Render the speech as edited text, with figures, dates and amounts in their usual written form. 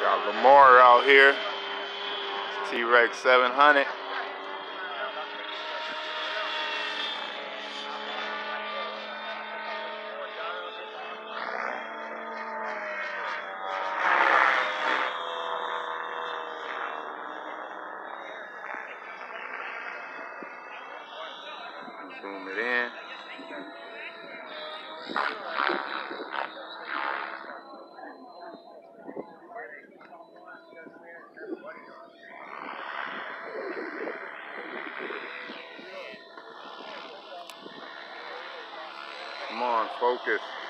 Got Lamar out here. T-Rex 700. Zoom it in. Come on, focus.